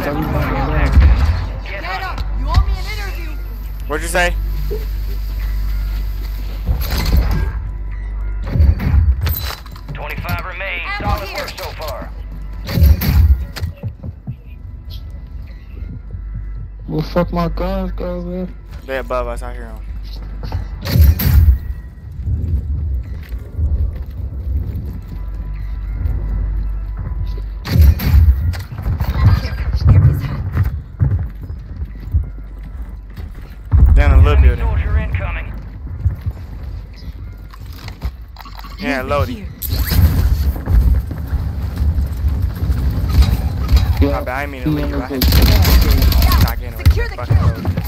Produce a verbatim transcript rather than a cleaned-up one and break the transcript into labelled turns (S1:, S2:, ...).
S1: Get up! You owe me an interview!
S2: What'd you say?
S3: twenty-five remain. Solid work so far.
S4: Well, fuck my guns go, man.
S2: They're above us. I hear them. Down a little building.
S3: Soldier incoming.
S2: Yeah, loading.
S4: Yeah.
S2: My bad, I didn't mean to leave. I had
S4: Yeah.
S2: to knock in.
S1: Secure the kill!